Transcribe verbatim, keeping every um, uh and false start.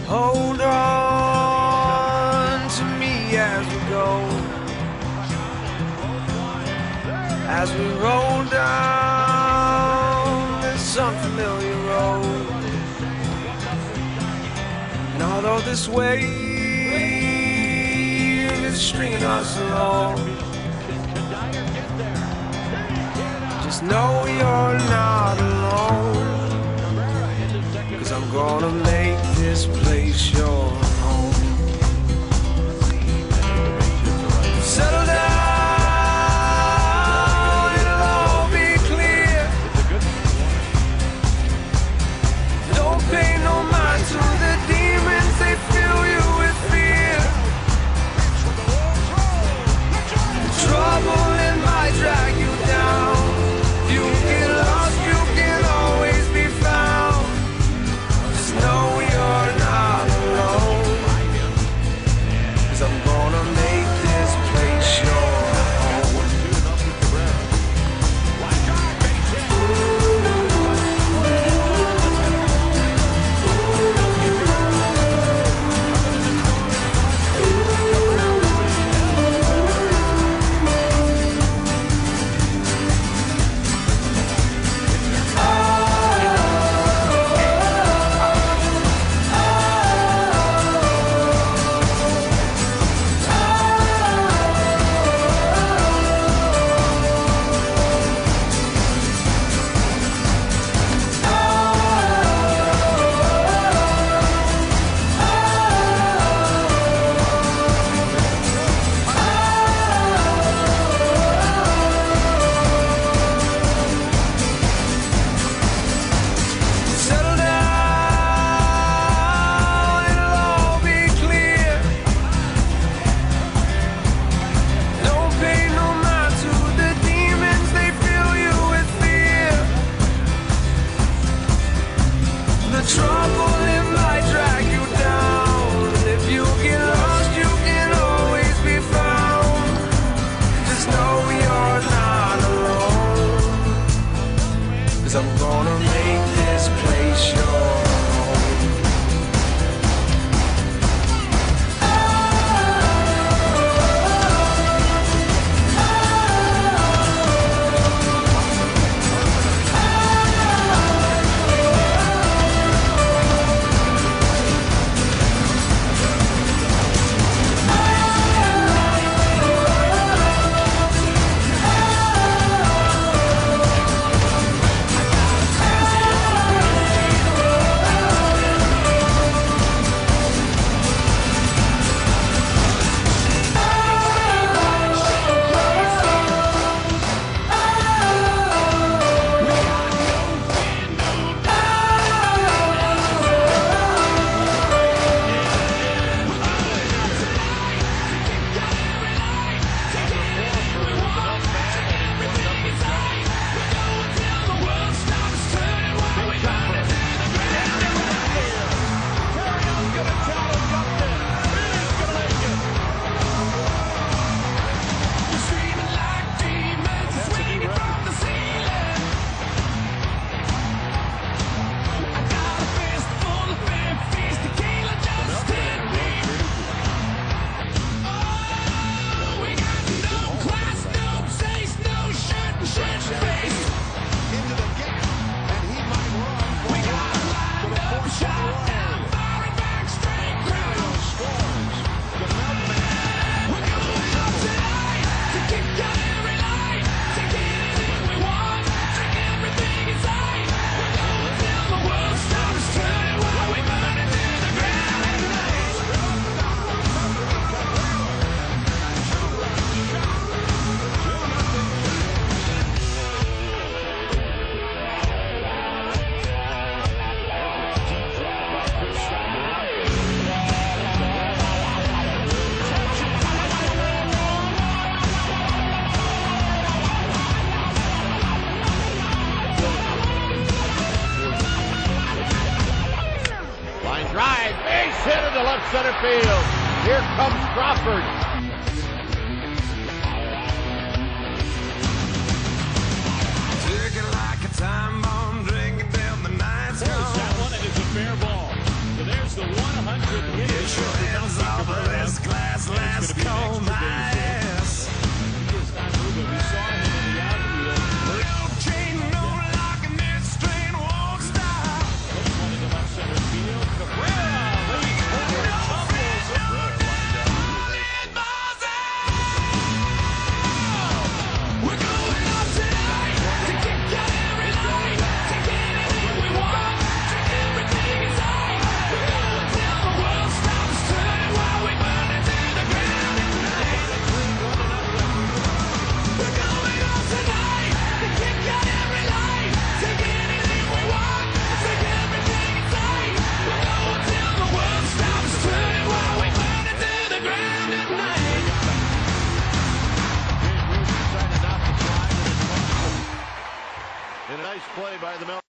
Hold on to me as we go, as we roll down this unfamiliar road. And although this wave is stringing us along, just know you're not alone, 'cause I'm gonna make this place your home. Settle down, it'll all be clear. Don't pay no mind to the demons, they fill you with fear. The trouble it might drag you down. You get lost, you can always be found. Just know you're not alone, 'cause I'm gonna make this place your home. I'm gonna make this place your home. hit into left center field. Here comes Crawford. Ticking like a time bomb, drinking till the night's gone. That one is a fair ball. So there's the one hundred. And a nice play by the Melky.